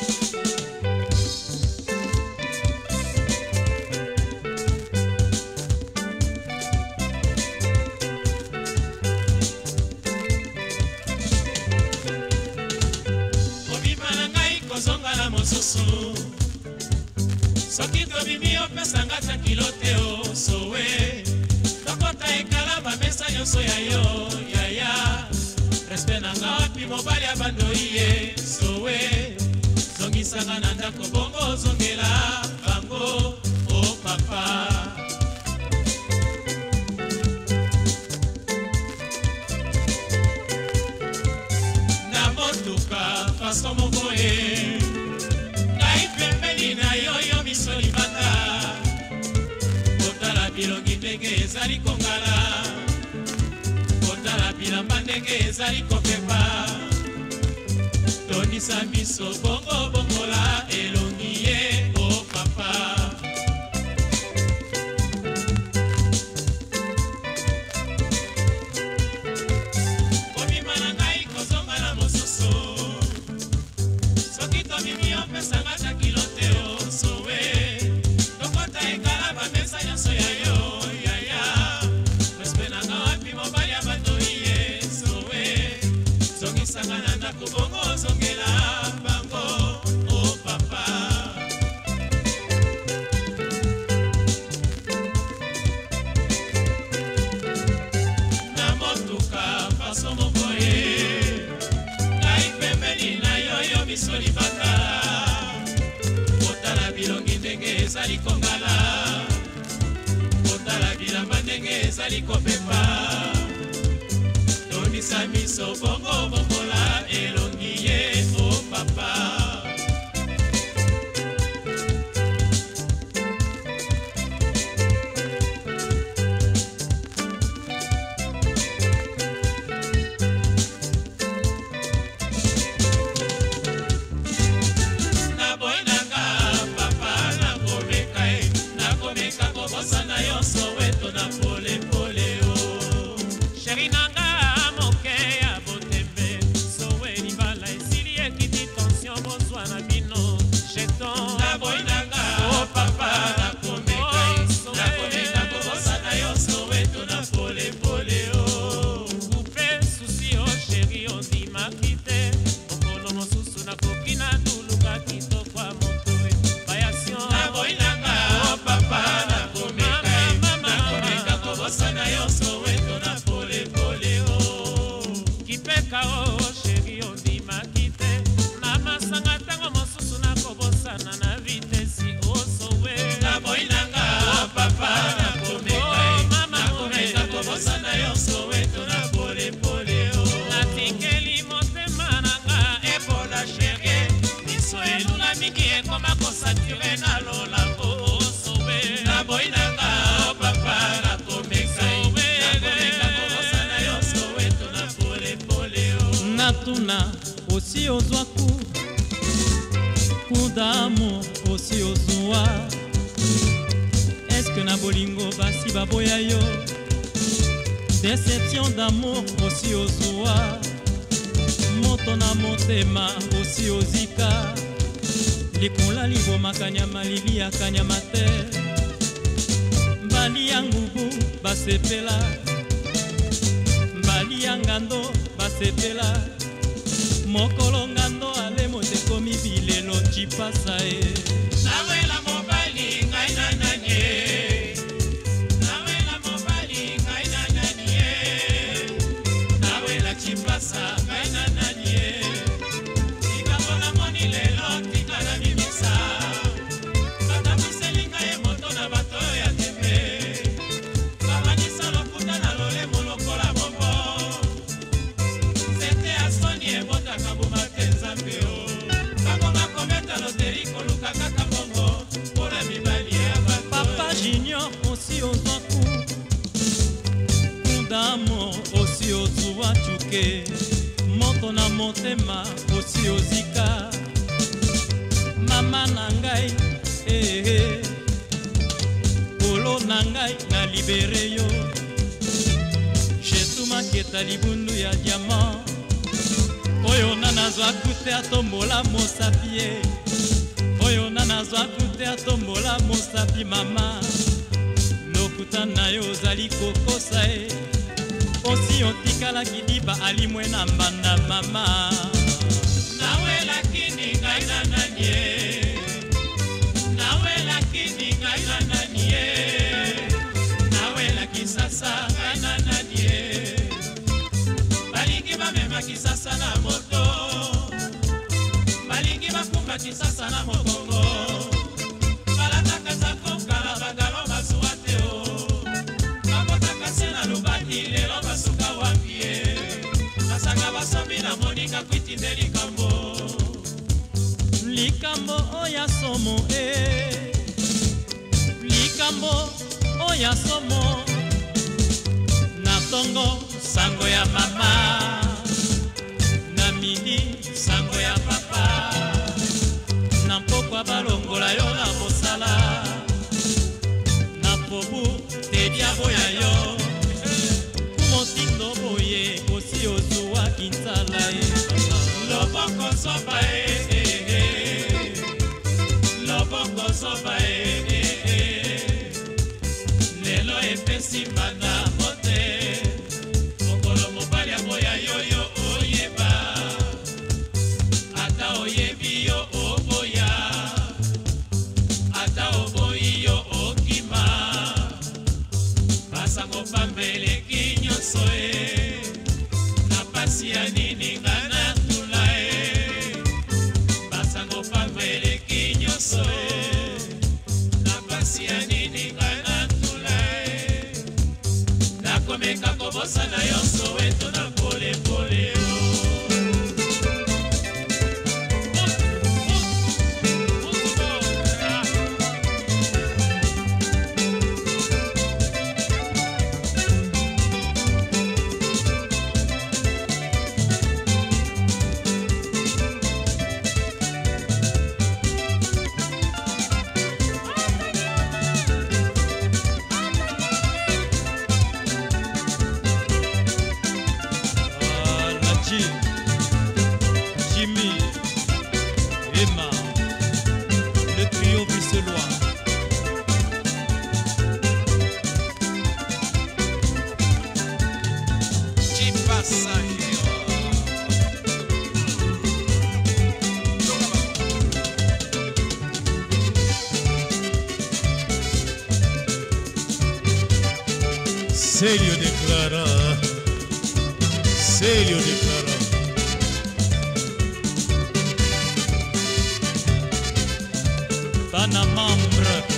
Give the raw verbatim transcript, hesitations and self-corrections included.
mosusu soki tobimi opesanga ta kilote o sowe tokota ekala bamesa nyonso ya yo yaya respect nanga wapi mobali ya bandoi ye sowe zongisanga na ndako bongo ozongela bango o papa na motuka faso moko ye na yoyo misoli bata kotala bilongi ndenge ezali kongala kotala bilamba ndenge ezali kopepa tondisa miso bongo bongola elongi ye o papa komima na ngai kozonga na mosusu soki tomimi opesanga ta kilote sowe tokota ekala bamesa nyonso ya yo yaya respect nanga wapi mobali ya bandoi ye sowe zongisanga na ndako bongo ozongela bango o papa na motuka faso moko ye ngai pembeni na yoyo misoli bata bilongi ndenge ezali kongala kotala bilamba ndenge ezali kopepa tondisa miso bongo bongola elongi ye o papa osi ozwa ku kudamu osi ozwa est-ce que na bolingo basi baboya yo déception d'amour osi ozwa moto na motema osi ozika likula libomaka nyama liliaka nyama te mbali ya ngubu basepela mbali ya ngando basepela mokolo ngando ale motekomi bilelo chipasa e nawela mobali ngai na nanye nawela mobali ngai na nanye nawela chipasa ngai na nanye tika bona moni lelo tika na mimisa kata miselinga e moto na bato ya tembe kamanisa lokuta na lole molokola bombo sete asoni e bota papa junior osi ozwa ku kudamo osi ozwa chuke moto na motema osi ozika mama na ngai ehe kolo na ngai na libere yo jetumaketa libundu ya diamant oyo nana nazwa kute atombola mosapi e oyo na nazwa kute atombola mosapi mama lokuta na yo ozali kokosa e osi otikalaki diba alimwe na mbanda mama nawe lakini ngai na nani e nawe lakini ngai na nani e nawe laki sasa ngai na nani e balingi bamema kisasa na moto balingi bakumba kisasa na mokongo balataka zako kala bagalo basuwa te o bakotaka se na lubaki lelo basuka wapi e basanga basomi na moninga kwiti nde likambo likambo oya somo e likambo oya somo na tongo sango ya mama na midi sango ya papa na mpokwa balongola yo na mosala na pobu te diaboya yo kumotindo boye osi ozuwaki nsala e loboko soba e loboko soba e lelo epesi mbanda mote mokolo mobali aboya yoyo oyeba ata oyebi yo oboya ata oboyi yo okima basango pambeleki nyonso e na pasi ya nini nga na tula e basango pambeleki nyonso e na pasi ya nini nga na tula e nakomeka kobosana yo soweto na polepole Jimmy, Emma, le trio bruxellois. Serio declara, serio declara. Bana membre